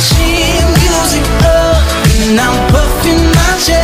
sheet music up, and I'm puffing my chest.